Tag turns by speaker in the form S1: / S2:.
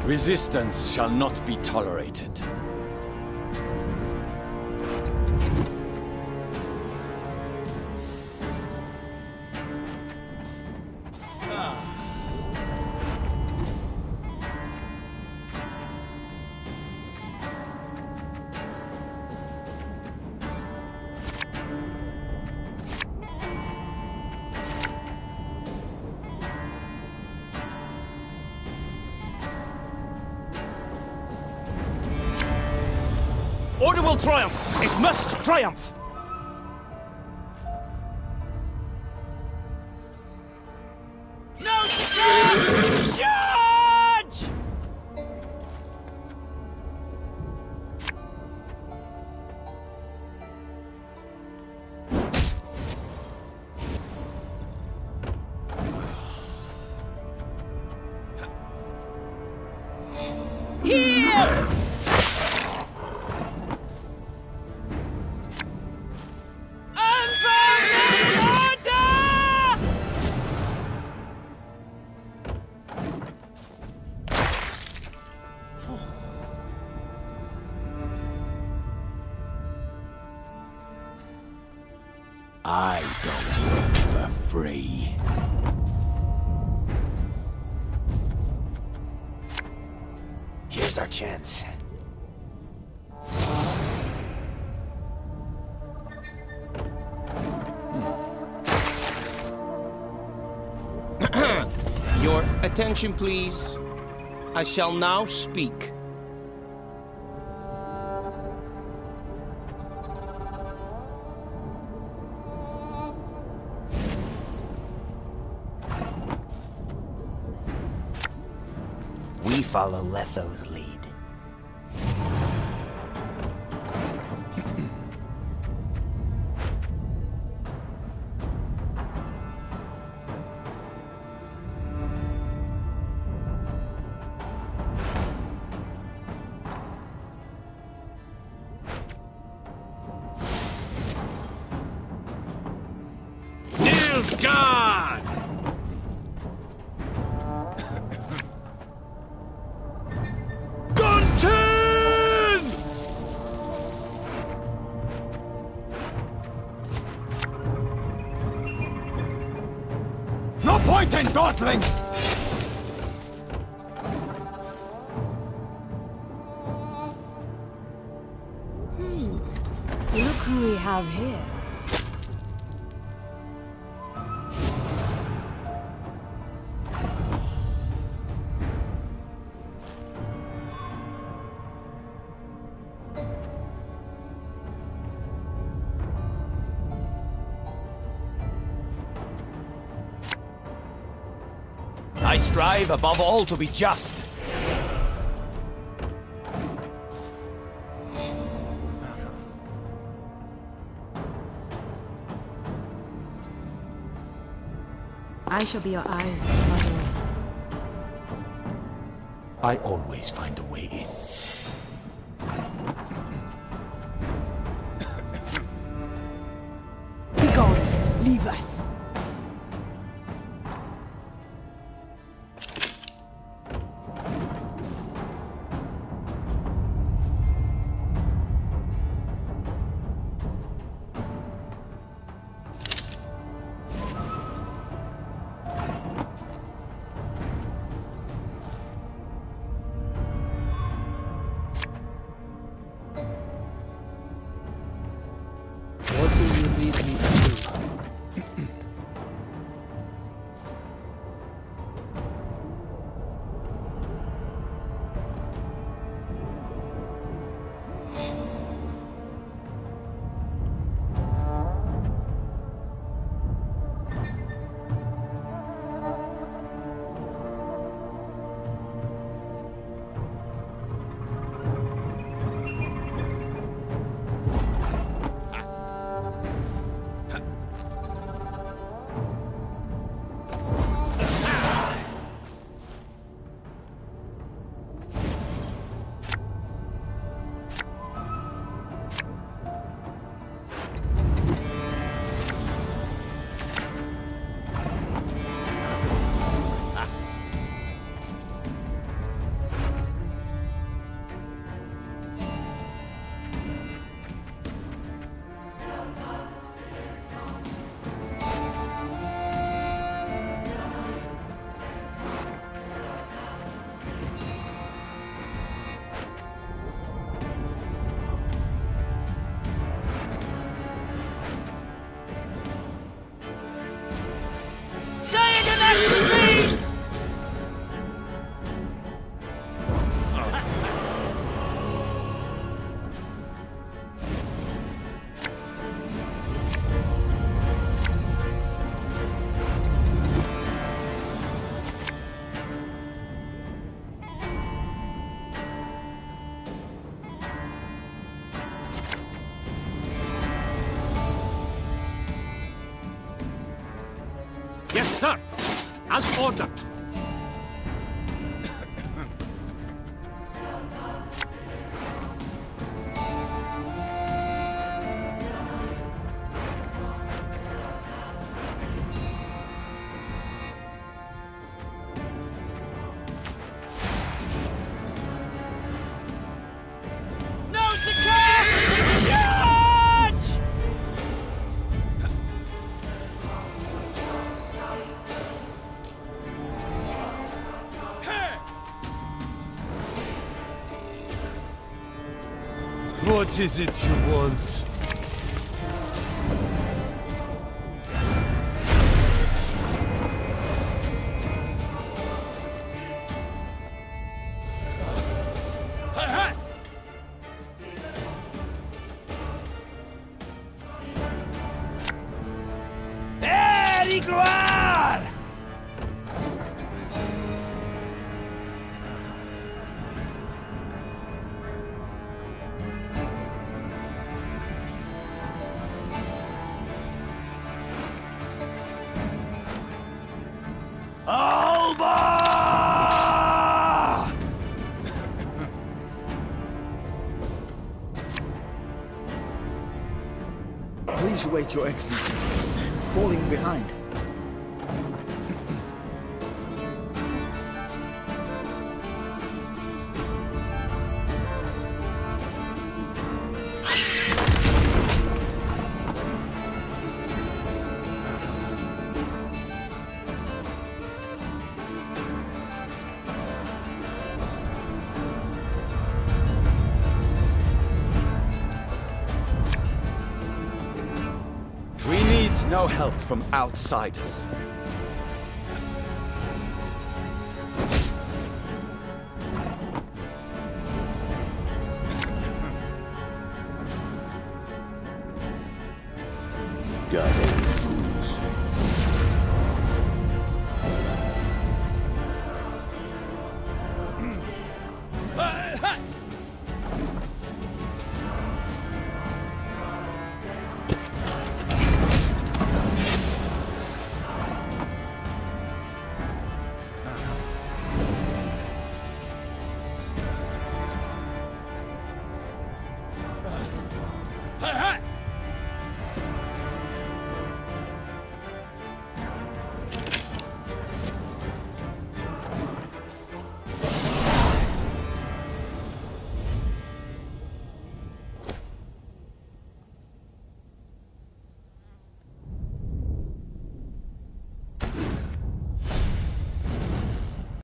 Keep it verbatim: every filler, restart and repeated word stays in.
S1: Resistance shall not be tolerated.
S2: Order will triumph! It must triumph! No charge! Charge! Here!
S1: I don't work for free. Here's our chance.
S3: Your attention, please. I shall now speak.
S4: We follow Letho's lead.
S2: God! Gunton!
S1: No point in dawdling!
S5: Hmm. Look who we have here.
S2: I strive above all to be just.
S5: I shall be your eyes, Mother.
S1: I always find a way in.
S5: Be gone. Leave us.
S3: What do you need me to do?
S2: Order!
S6: What is it you want?
S7: Please wait, Your Excellency. I'm falling behind.
S1: No help from outsiders.